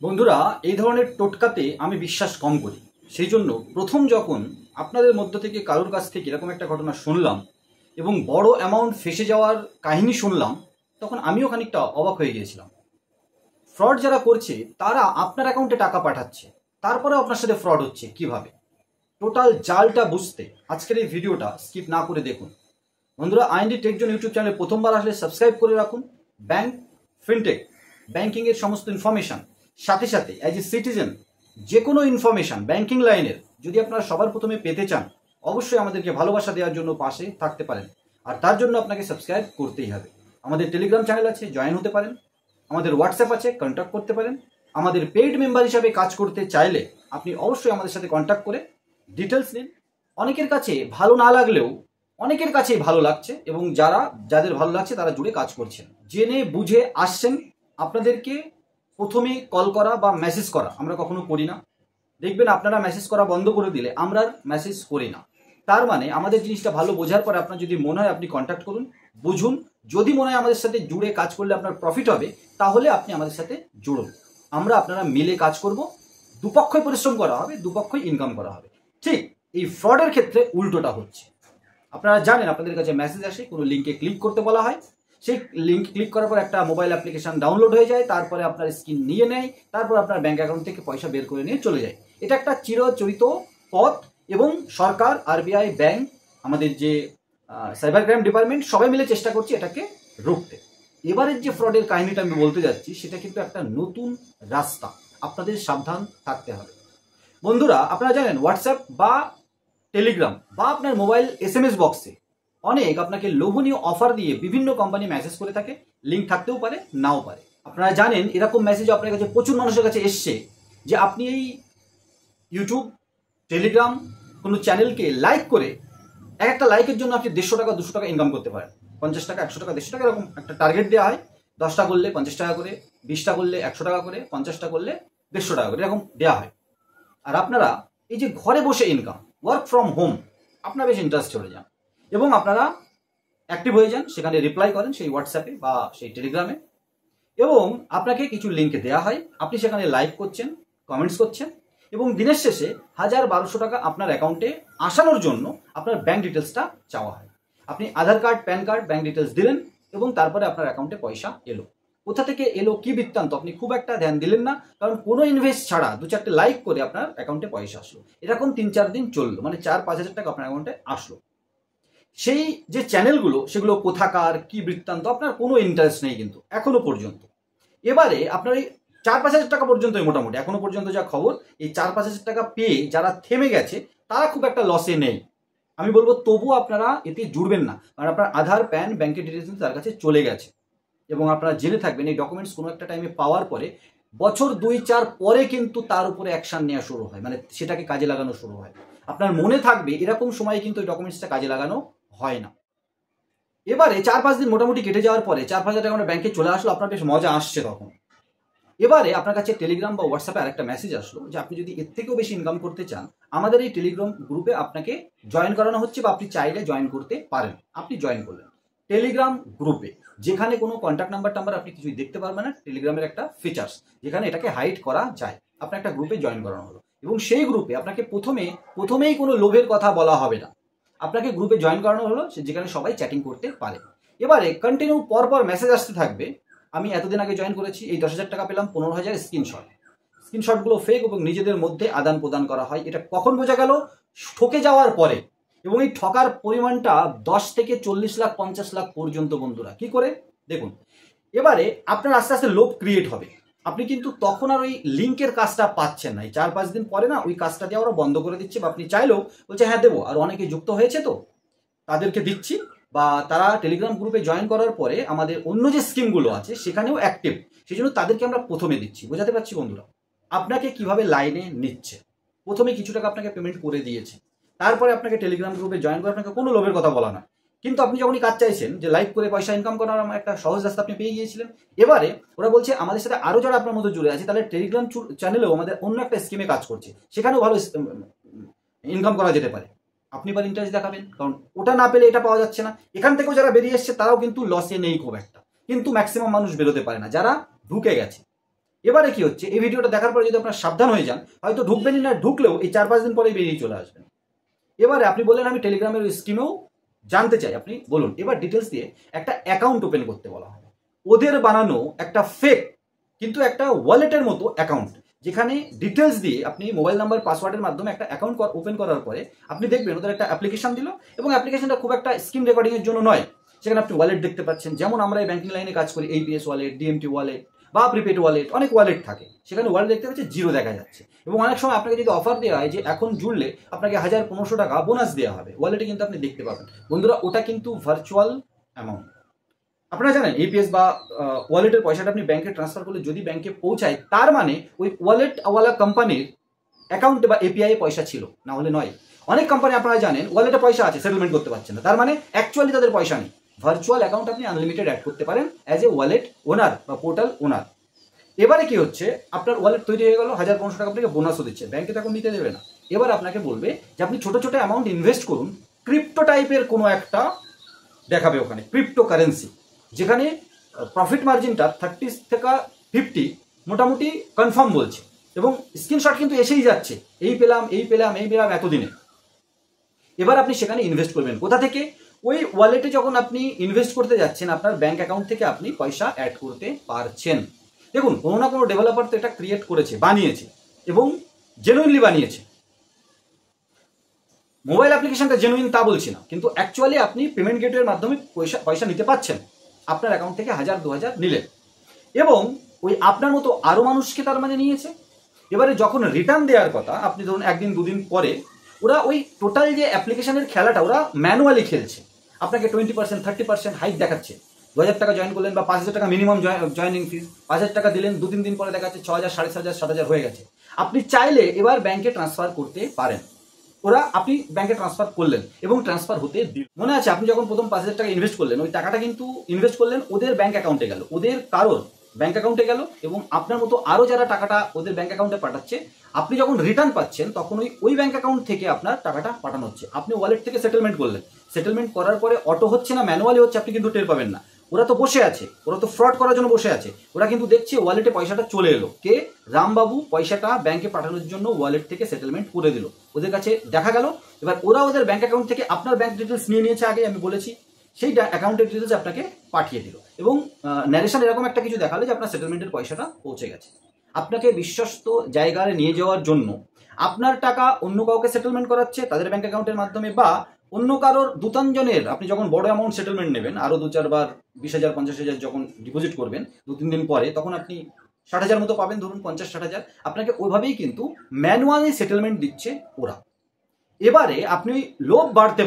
বন্ধুরা, এই ধরনের টোটকাতে আমি বিশ্বাস কম করি। সেই জন্য প্রথম যখন আপনাদের মধ্য থেকে কারোর কাছ থেকে এরকম একটা ঘটনা শুনলাম এবং বড় অ্যামাউন্ট ফেসে যাওয়ার কাহিনী শুনলাম, তখন আমিও খানিকটা অবাক হয়ে গিয়েছিলাম। ফ্রড যারা করছে তারা আপনার অ্যাকাউন্টে টাকা পাঠাচ্ছে, তারপরে আপনার সাথে ফ্রড হচ্ছে কিভাবে, টোটাল জালটা বুঝতে আজকের এই ভিডিওটা স্কিপ না করে দেখুন। বন্ধুরা, আইএনডি টেকজন ইউটিউব চ্যানেলে প্রথমবার আসলে সাবস্ক্রাইব করে রাখুন। ব্যাংক, ফিনটেক, ব্যাংকিংয়ের সমস্ত ইনফরমেশান, সাথে সাথে অ্যাজ এ সিটিজেন যে কোনো ইনফরমেশান ব্যাংকিং লাইনের যদি আপনারা সবার প্রথমে পেতে চান, অবশ্যই আমাদেরকে ভালোবাসা দেওয়ার জন্য পাশে থাকতে পারেন। আর তার জন্য আপনাকে সাবস্ক্রাইব করতেই হবে। আমাদের টেলিগ্রাম চ্যানেল আছে, জয়েন হতে পারেন। আমাদের হোয়াটসঅ্যাপ আছে, কন্ট্যাক্ট করতে পারেন। আমাদের পেইড মেম্বার হিসাবে কাজ করতে চাইলে আপনি অবশ্যই আমাদের সাথে কন্ট্যাক্ট করে ডিটেলস নিন। অনেকের কাছে ভালো না লাগলেও অনেকের কাছেই ভালো লাগছে, এবং যাদের ভালো লাগছে তারা জুড়ে কাজ করছেন, জেনে বুঝে আসছেন। আপনাদেরকে প্রথমে কল করা বা মেসেজ করা আমরা কখনো করি না। দেখবেন আপনারা মেসেজ করা বন্ধ করে দিলে আমরা মেসেজ করি না। তার মানে আমাদের জিনিসটা ভালো বোঝার পরে আপনার যদি মনে হয় আপনি কন্ট্যাক্ট করুন, বুঝুন। যদি মনে হয় আমাদের সাথে জুড়ে কাজ করলে আপনার প্রফিট হবে, তাহলে আপনি আমাদের সাথে জুড়ুন। আমরা আপনারা মিলে কাজ করব, দুপক্ষই পরিশ্রম করা হবে, দুপক্ষই ইনকাম করা হবে। ঠিক এই ফ্রডের ক্ষেত্রে উল্টোটা হচ্ছে। আপনারা জানেন, আপনাদের কাছে মেসেজ আসে, কোনো লিঙ্কে ক্লিক করতে বলা হয়, সেই লিঙ্ক ক্লিক করার পর একটা মোবাইল অ্যাপ্লিকেশন ডাউনলোড হয়ে যায়, তারপরে আপনার স্ক্রিন নিয়ে নেয়, তারপর আপনার ব্যাঙ্ক অ্যাকাউন্ট থেকে পয়সা বের করে নিয়ে চলে যায়। এটা একটা চিরচরিত পথ, এবং সরকার, আরবিআই, ব্যাংক, আমাদের যে সাইবার ক্রাইম ডিপার্টমেন্ট সবাই মিলে চেষ্টা করছে এটাকে রুখতে। এবারের যে ফ্রডের কাহিনীটা আমি বলতে যাচ্ছি সেটা কিন্তু একটা নতুন রাস্তা, আপনাদের সাবধান থাকতে হবে। বন্ধুরা, আপনারা জানেন হোয়াটসঅ্যাপ বা টেলিগ্রাম বা আপনার মোবাইল এসএমএস বক্সে অনেক আপনাকে লোভনীয় অফার দিয়ে বিভিন্ন কোম্পানি মেসেজ করে থাকে। লিঙ্ক থাকতেও পারে, নাও পারে। আপনারা জানেন এরকম মেসেজ আপনার কাছে প্রচুর মানুষের কাছে এসছে যে আপনি এই ইউটিউব, টেলিগ্রাম কোনো চ্যানেলকে লাইক করে একটা লাইকের জন্য আপনি 150 টাকা 200 টাকা ইনকাম করতে পারেন। 50 টাকা, 100 টাকা, 150 টাকা এরকম একটা টার্গেট দেওয়া হয়। 10টা করলে 50 টাকা করে, 20টা করলে 100 টাকা করে, 50টা করলে 150 টাকা করে, এরকম দেওয়া হয়। আর আপনারা এই যে ঘরে বসে ইনকাম, ওয়ার্ক ফ্রম হোম, আপনার বেশ ইন্টারেস্ট চলে যান এবং আপনারা অ্যাক্টিভ হয়ে যান, সেখানে রিপ্লাই করেন সেই হোয়াটসঅ্যাপে বা সেই টেলিগ্রামে, এবং আপনাকে কিছু লিঙ্ক দেওয়া হয়, আপনি সেখানে লাইক করছেন, কমেন্টস করছেন, এবং দিনের শেষে 1000-1200 টাকা আপনার অ্যাকাউন্টে আসানোর জন্য আপনার ব্যাঙ্ক ডিটেলসটা চাওয়া হয়। আপনি Aadhaar card, PAN card, bank details দিলেন, এবং তারপরে আপনার অ্যাকাউন্টে পয়সা এলো। কোথা থেকে এলো, কি বৃত্তান্ত, আপনি খুব একটা ধ্যান দিলেন না, কারণ কোনো ইনভেস্ট ছাড়া 2-4টে লাইক করে আপনার অ্যাকাউন্টে পয়সা আসলো। এরকম 3-4 দিন চললো, মানে 4-5 হাজার টাকা আপনার অ্যাকাউন্টে আসলো। সেই যে চ্যানেলগুলো, সেগুলো কোথাকার, কি বৃত্তান্ত, আপনার কোনো ইন্টারেস্ট নেই কিন্তু এখনো পর্যন্ত। এবারে আপনার এই 4-5 হাজার টাকা পর্যন্তই মোটামুটি এখনো পর্যন্ত যা খবর, এই 4-5 হাজার টাকা পেয়ে যারা থেমে গেছে তারা খুব একটা লসে নেই। আমি বলবো তবুও আপনারা এতে জুড়বেন না, কারণ আপনার আধার, প্যান, ব্যাংকের ডিটেলস তার কাছে চলে গেছে। এবং আপনারা জেনে থাকবেন এই ডকুমেন্টস কোনো একটা টাইমে পাওয়ার পরে বছর 2-4 পরে কিন্তু তার উপরে অ্যাকশন নেওয়া শুরু হয়, মানে সেটাকে কাজে লাগানো শুরু হয়। আপনার মনে থাকবে এরকম সময় কিন্তু এই ডকুমেন্টসটা কাজে লাগানো হয় না। এবারে 4-5 দিন মোটামুটি কেটে যাওয়ার পরে 4-5 হাজার টাকা ব্যাংকে চলে আসলো, আপনার বেশ মজা আসছে তখন। এবারে আপনার কাছে টেলিগ্রাম বা হোয়াটসঅ্যাপে আরেকটা মেসেজ আসলো যে আপনি যদি এর থেকেও বেশি ইনকাম করতে চান, আমাদের এই টেলিগ্রাম গ্রুপে আপনাকে জয়েন করানো হচ্ছে, বা আপনি চাইলে জয়েন করতে পারেন। আপনি জয়েন করলেন টেলিগ্রাম গ্রুপে, যেখানে কোনো কন্ট্যাক্ট নাম্বার আপনি কিছুই দেখতে পারবেন না। টেলিগ্রামের একটা ফিচার্স যেখানে এটাকে হাইড করা যায়। আপনার একটা গ্রুপে জয়েন করানো হলো, এবং সেই গ্রুপে আপনাকে প্রথমেই কোনো লোভের কথা বলা হবে না। আপনাকে গ্রুপে জয়েন করানো হলো, যেখানে সবাই চ্যাটিং করতে পারে। এবারে কন্টিনিউ পরপর মেসেজ আসতে থাকবে, আমি এতদিন আগে জয়েন করেছি, এই 10,000 টাকা পেলাম, 15,000 স্ক্রিনশটগুলো ফেক এবং নিজেদের মধ্যে আদান প্রদান করা হয়। এটা কখন বোঝা গেল? ঠকে যাওয়ার পরে। এবং এই ঠকার পরিমাণটা 10 থেকে 40 লাখ 50 লাখ পর্যন্ত। বন্ধুরা, কি করে দেখুন, এবারে আপনার আস্তে আস্তে লোভ ক্রিয়েট হবে। আপনি কিন্তু তখন আর ওই লিঙ্কের কাজটা পাচ্ছেন না। এই 4-5 দিন পরে না ওই কাজটা দিয়ে ওরা বন্ধ করে দিচ্ছে, বা আপনি চাইলেও বলছে হ্যাঁ দেবো, আর অনেকে যুক্ত হয়েছে তো তাদেরকে দিচ্ছি, বা তারা টেলিগ্রাম গ্রুপে জয়েন করার পরে আমাদের অন্য যে স্কিমগুলো আছে সেখানেও অ্যাক্টিভ, সেই জন্য তাদেরকে আমরা প্রথমে দিচ্ছি। বোঝাতে পারছি বন্ধুরা? আপনাকে কিভাবে লাইনে নিচ্ছে, প্রথমে কিছু টাকা আপনাকে পেমেন্ট করে দিয়েছে, তারপরে আপনাকে টেলিগ্রাম গ্রুপে জয়েন করে আপনাকে কোনো লোভের কথা বলা না। কিন্তু আপনি যখনই কাজ চাইছেন যে লাইক করে পয়সা ইনকাম করার আমার একটা সহজ রাস্তা আপনি পেয়ে গিয়েছিলেন, এবারে ওরা বলছে আমাদের সাথে আরও যারা আপনার মধ্যে জুড়ে আছে, তাহলে টেলিগ্রাম চ্যানেলেও আমাদের অন্য একটা স্কিমে কাজ করছে, সেখানেও ভালো ইনকাম করা যেতে পারে। আপনি এবার ইন্টারেস্ট দেখাবেন, কারণ ওটা না পেলে এটা পাওয়া যাচ্ছে না। এখান থেকেও যারা বেরিয়ে এসছে তারাও কিন্তু লসে নেই খুব একটা, কিন্তু ম্যাক্সিমাম মানুষ বেরোতে পারে না যারা ঢুকে গেছে। এবারে কি হচ্ছে, এই ভিডিওটা দেখার পরে যদি আপনার সাবধান হয়ে যান, হয়তো ঢুকবেনই না, ঢুকলেও এই 4-5 দিন পরেই বেরিয়ে চলে আসবেন। এবারে আপনি বললেন আমি টেলিগ্রামের স্কিমেও জানতে চাই, আপনি বলুন। এবার ডিটেলস দিয়ে একটা অ্যাকাউন্ট ওপেন করতে বলা হবে। ওদের বানানো একটা ফেক কিন্তু একটা ওয়ালেটের মতো অ্যাকাউন্ট, যেখানে ডিটেলস দিয়ে আপনি মোবাইল নাম্বার পাসওয়ার্ডের মাধ্যমে একটা অ্যাকাউন্ট ওপেন করার পরে আপনি দেখবেন ওদের একটা অ্যাপ্লিকেশন দিল, এবং অ্যাপ্লিকেশনটা খুব একটা স্ক্রিন রেকর্ডিংয়ের জন্য নয়। সেখানে আপনি ওয়ালেট দেখতে পাচ্ছেন, যেমন আমরা এই ব্যাংকিং লাইনে কাজ করি, APS ওয়ালেট, DMT ওয়ালেট বা প্রিপেড ওয়ালেট, অনেক ওয়ালেট থাকে। সেখানে ওয়ালেট দেখতে পাচ্ছি জিরো দেখা যাচ্ছে, এবং অনেক সময় আপনাকে যদি অফার দেওয়া হয় যে এখন জুড়লে আপনাকে 1000-1500 টাকা বোনাস দেওয়া হবে, ওয়ালেটে কিন্তু আপনি দেখতে পাবেন। বন্ধুরা, ওটা কিন্তু ভার্চুয়াল অ্যামাউন্ট। আপনারা জানেন APS বা ওয়ালেটের পয়সাটা আপনি ব্যাংকে ট্রান্সফার করলে যদি ব্যাংকে পৌঁছায়, তার মানে ওই ওয়ালেটওয়ালা কোম্পানির অ্যাকাউন্টে বা API পয়সা ছিল, না হলে নয়। অনেক কোম্পানি আপনারা জানেন ওয়ালেটে পয়সা আছে, সেটেলমেন্ট করতে পারছেন না, তার মানে অ্যাকচুয়ালি তাদের পয়সা নেই। ভার্চুয়াল অ্যাকাউন্ট আপনি আনলিমিটেড অ্যাড করতে পারেন অ্যাজ এ ওয়ালেট ওনার বা পোর্টাল ওনার। এবারে কি হচ্ছে, আপনার ওয়ালেট তৈরি হয়ে গেল, 1000-1500 টাকা আপনাকে বোনাসও দিচ্ছে, ব্যাংকে তখন নিতে দেবে না। এবার আপনাকে বলবে যে আপনি ছোট ছোট অ্যামাউন্ট ইনভেস্ট করুন, ক্রিপ্টো টাইপের কোনো একটা দেখাবে ওখানে, ক্রিপ্টো কারেন্সি, যেখানে প্রফিট মার্জিনটা 30 থেকে 50 মোটামুটি কনফার্ম বলছে, এবং স্ক্রিনশট কিন্তু এসেই যাচ্ছে, এই পেলাম এতদিনে। এবার আপনি সেখানে ইনভেস্ট করবেন কোথা থেকে, ওই ওয়ালেটে যখন আপনি ইনভেস্ট করতে যাচ্ছেন আপনার ব্যাংক অ্যাকাউন্ট থেকে আপনি পয়সা অ্যাড করতে পারছেন। দেখুন, কোনো না কোনো ডেভেলপার তো এটা ক্রিয়েট করেছে, বানিয়েছে, এবং জেনুইনলি বানিয়েছে। মোবাইল অ্যাপ্লিকেশনটা জেনুইন তা বলছি না, কিন্তু অ্যাকচুয়ালি আপনি পেমেন্ট গেটওয়ের মাধ্যমে পয়সা নিতে পাচ্ছেন, আপনার অ্যাকাউন্ট থেকে 1000-2000 নিলেন, এবং ওই আপনার মতো আরও মানুষকে তার মানে নিয়েছে। এবারে যখন রিটার্ন দেওয়ার কথা, আপনি ধরুন 1-2 দিন পরে, ওরা ওই টোটাল যে অ্যাপ্লিকেশনের খেলাটা ওরা ম্যানুয়ালি খেলছে, আপনাকে 20%, 30% হাইক দেখাচ্ছে। 2000 টাকা জয়েন করলেন বা 5000 টাকা মিনিমাম জয়েনিং ফিস, 5000 টাকা দিলেন, 2-3 দিন পরে দেখা যাচ্ছে 6000, 6500, 7000 হয়ে গেছে। আপনি চাইলে এবার ব্যাংকে ট্রান্সফার করতে পারেন। আপনি ব্যাংকে ট্রান্সফার করলেন এবং ট্রান্সফার হতে দিল। মনে আছে আপনি যখন প্রথম 5000 টাকা ইনভেস্ট করলেন, ওই টাকাটা কিন্তু ইনভেস্ট করলেন ওদের ব্যাংক অ্যাকাউন্টে গেল, ওদের কারোর ব্যাংক অ্যাকাউন্টে গেল, এবং আপনার মতো আরও যারা টাকাটা ওদের ব্যাংক অ্যাকাউন্টে পাঠাচ্ছে, আপনি যখন রিটার্ন পাচ্ছেন তখন ওই ব্যাংক অ্যাকাউন্ট থেকে আপনার টাকাটা পাঠানো হচ্ছে। আপনি ওয়ালেট থেকে সেটেলমেন্ট করলেন, সেটেলমেন্ট করার পরে অটো হচ্ছে না ম্যানুয়ালি হচ্ছে, আপনি কিন্তু টের পাবেন না। ওরা তো বসে আছে, ওরা তো ফ্রড করার জন্য বসে আছে। ওরা কিন্তু দেখছে ওয়ালেটে পয়সাটা চলে এলো, কে, রামবাবু পয়সাটা ব্যাংকে পাঠানোর জন্য ওয়ালেট থেকে সেটেলমেন্ট করে দিল, ওদের কাছে দেখা গেল। এবার ওরা ওদের ব্যাংক অ্যাকাউন্ট থেকে আপনার ব্যাংক ডিটেলস নিয়ে নিয়েছে, আগে আমি বলেছি, সেই অ্যাকাউন্টের ডিটেলস আপনাকে পাঠিয়ে দিল, এবং ন্যারেশন এরকম একটা কিছু দেখালো যে আপনার সেটেলমেন্টের পয়সাটা পৌঁছে গেছে। আপনাকে বিশ্বস্ত জায়গায় নিয়ে যাওয়ার জন্য আপনার টাকা অন্য কাউকে সেটেলমেন্ট করাচ্ছে তাদের ব্যাংক অ্যাকাউন্টের মাধ্যমে, বা অন্য কারোর দুতাঞ্জনের, আপনি যখন বড় অ্যামাউন্ট সেটেলমেন্ট নেবেন, আরও 2-4 বার 20,000, 50,000 যখন ডিপোজিট করবেন 2-3 দিন পরে, তখন আপনি 60,000 মতো পাবেন, ধরুন 50-60,000, আপনাকে ওইভাবেই কিন্তু ম্যানুয়ালি সেটেলমেন্ট দিচ্ছে ওরা। এবারে আপনি লোভ বাড়তে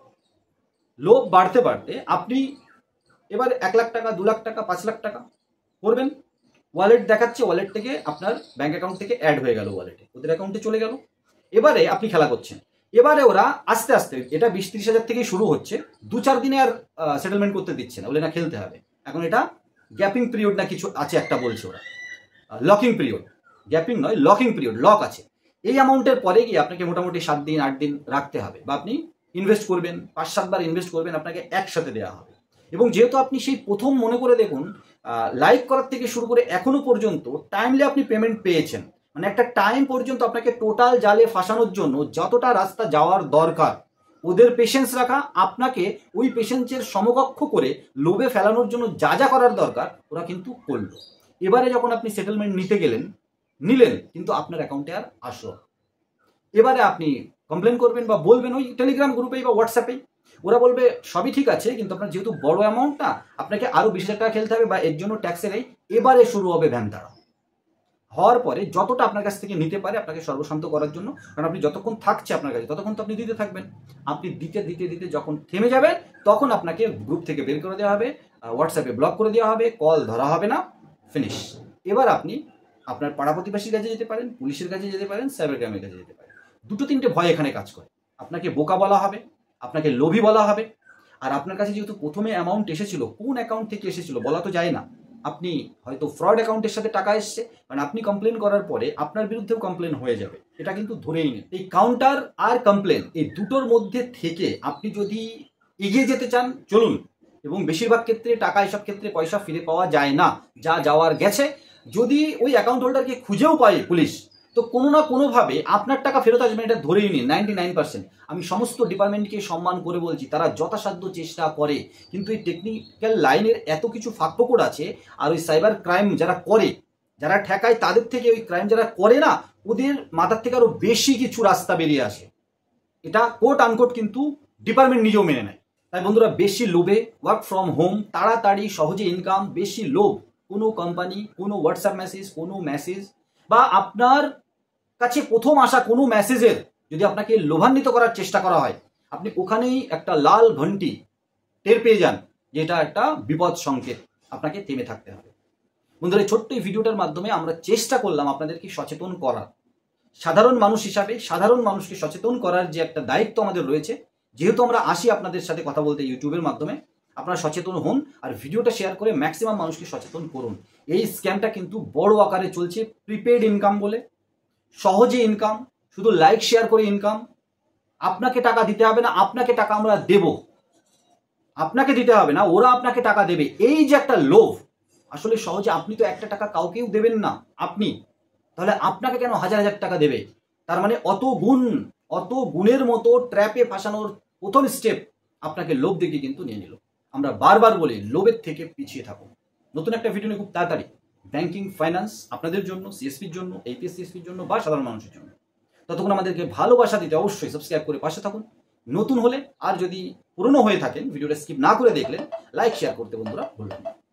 বাড়তে আপনি এবার 1 লাখ টাকা, 2 লাখ টাকা, 5 লাখ টাকা করবেন, ওয়ালেট দেখাচ্ছে, ওয়ালেট থেকে আপনার ব্যাংক অ্যাকাউন্ট থেকে অ্যাড হয়ে গেল, ওয়ালেটে ওদের অ্যাকাউন্টে চলে গেল। এবারে আপনি খেলা করছেন, এবারে ওরা আস্তে আস্তে, এটা 20-30 হাজার থেকেই শুরু হচ্ছে, 2-4 দিনে আর সেটেলমেন্ট করতে দিচ্ছে না, বলে না খেলতে হবে। এখন এটা গ্যাপিং পিরিয়ড না কিছু আছে একটা বলছে ওরা, লকিং পিরিয়ড, গ্যাপিং নয়, লকিং পিরিয়ড, লক আছে। এই অ্যামাউন্টের পরে গিয়ে আপনাকে মোটামুটি 7 দিন 8 দিন রাখতে হবে, বা আপনি ইনভেস্ট করবেন 5-7 বার ইনভেস্ট করবেন, আপনাকে একসাথে দেওয়া হবে। এবং যেহেতু আপনি সেই প্রথম, মনে করে দেখুন, লাইক করার থেকে শুরু করে এখনো পর্যন্ত টাইমলি আপনি পেমেন্ট পেয়েছেন, মানে একটা টাইম পর্যন্ত আপনাকে টোটাল জালে ফাঁসানোর জন্য যতটা রাস্তা যাওয়ার দরকার, ওদের পেশেন্স রাখা, আপনাকে ওই পেশেন্সের সমকক্ষ করে লোভে ফেলানোর জন্য যা যা করার দরকার ওরা কিন্তু করলো। এবারে যখন আপনি সেটেলমেন্ট নিলেন, কিন্তু আপনার অ্যাকাউন্টে আর আসলো। এবারে আপনি কমপ্লেন করবেন বা বলবেন ওই টেলিগ্রাম গ্রুপেই বা হোয়াটসঅ্যাপেই, ওরা বলবে সবই ঠিক আছে, কিন্তু আপনার যেহেতু বড় অ্যামাউন্ট না, আপনাকে আরও 20,000 টাকা খেলতে হবে, বা এর জন্য ট্যাক্সের এবারে শুরু হবে ভ্যানতাড়া। হওয়ার পরে যতটা আপনার কাছ থেকে নিতে পারে আপনাকে সর্বশান্ত করার জন্য, কারণ আপনি যতক্ষণ থাকছে আপনার কাছে ততক্ষণ তো আপনি দিতে থাকবেন। আপনি দিতে দিতে দিতে যখন থেমে যাবেন, তখন আপনাকে গ্রুপ থেকে বের করে দেওয়া হবে, হোয়াটসঅ্যাপে ব্লক করে দেওয়া হবে, কল ধরা হবে না, ফিনিশ। এবার আপনি আপনার পাড়া প্রতিবেশীর কাছে যেতে পারেন, পুলিশের কাছে যেতে পারেন, সাইবার ক্রাইমের কাছে যেতে পারেন। 2-3টে ভয় এখানে কাজ করে। আপনাকে বোকা বলা হবে, আপনাকে লোভী বলা হবে, আর আপনার কাছে যেহেতু প্রথমে অ্যামাউন্ট এসেছিল, কোন অ্যাকাউন্ট থেকে এসেছিল বলা তো যায় না, আপনি হয়তো ফ্রড অ্যাকাউন্টের সাথে টাকা এসছে, মানে আপনি কমপ্লেন করার পরে আপনার বিরুদ্ধেও কমপ্লেন হয়ে যাবে, এটা কিন্তু ধরেই নেন। এই কাউন্টার আর কমপ্লেন, এই দুটোর মধ্যে থেকে আপনি যদি এগিয়ে যেতে চান, চলুন। এবং বেশিরভাগ ক্ষেত্রে টাকা, এসব ক্ষেত্রে পয়সা ফিরে পাওয়া যায় না, যা যাওয়ার গেছে। যদি ওই অ্যাকাউন্ট হোল্ডারকে খুঁজেও পায় পুলিশ, তো কোনো না কোনোভাবে আপনার টাকা ফেরত আসবে, এটা ধরেই নিন 99%। আমি সমস্ত ডিপার্টমেন্টকে সম্মান করে বলছি, তারা যথাসাধ্য চেষ্টা করে, কিন্তু এই টেকনিক্যাল লাইনের এত কিছু ফাঁকফোকর আছে। আর ওই সাইবার ক্রাইম যারা করে, যারা ঠেকায়, তাদের থেকে ওই ক্রাইম যারা করে না, ওদের মাথার থেকে আরো বেশি কিছু রাস্তা বেরিয়ে আসে। এটা কোট আনকোট কিন্তু ডিপার্টমেন্ট নিজেও মেনে নেয়। তাই বন্ধুরা, বেশি লোভে ওয়ার্ক ফ্রম হোম, তাড়াতাড়ি সহজে ইনকাম, বেশি লোভ, কোনো কোম্পানি, কোনো হোয়াটসঅ্যাপ মেসেজ, কোনো মেসেজ বা আপনার কাছে প্রথম আসা কোনো মেসেজের যদি আপনাকে লোভান্বিত করার চেষ্টা করা হয়, আপনি ওখানেই একটা লাল ঘন্টি টের পেয়ে যান যে এটা একটা বিপদ সংকেত, আপনাকে থেমে থাকতে হবে। বন্ধুরা, এই ছোট্ট এই ভিডিওটার মাধ্যমে আমরা চেষ্টা করলাম আপনাদেরকে সচেতন করার। সাধারণ মানুষ হিসাবে সাধারণ মানুষকে সচেতন করার যে একটা দায়িত্ব আমাদের রয়েছে, যেহেতু আমরা আসি আপনাদের সাথে কথা বলতে ইউটিউবের মাধ্যমে, আপনারা সচেতন হন আর ভিডিওটা শেয়ার করে ম্যাক্সিমাম মানুষকে সচেতন করুন। এই স্ক্যামটা কিন্তু বড় আকারে চলছে, প্রিপেড ইনকাম বলে, সহজে ইনকাম, শুধু লাইক শেয়ার করে ইনকাম। আপনাকে টাকা দিতে হবে না, আপনাকে টাকা আমরা দেব, আপনাকে দিতে হবে না, ওরা আপনাকে টাকা দেবে। এই যে একটা লোভ, আসলে সহজে আপনি তো একটা টাকা কাউকেও দেবেন না আপনি, তাহলে আপনাকে কেন হাজার হাজার টাকা দেবে? তার মানে অত গুণের মতো ট্র্যাপে ফাঁসানোর প্রথম স্টেপ আপনাকে লোভ দেখে কিন্তু নিয়ে নিল। আমরা বারবার বলি, লোভের থেকে পিছিয়ে থাকুন। নতুন একটা ভিডিও নিয়ে খুব তাড়াতাড়ি, ব্যাংকিং, ফাইন্যান্স আপনাদের জন্য, সিএসপির জন্য, APSC জন্য বা সাধারণ মানুষের জন্য। ততক্ষণ আমাদেরকে ভালোবাসা দিতে অবশ্যই সাবস্ক্রাইব করে পাশে থাকুন নতুন হলে। আর যদি পুরনো হয়ে থাকেন, ভিডিওটা স্কিপ না করে দেখলেন, লাইক শেয়ার করতে বন্ধুরা ভুলবেন না।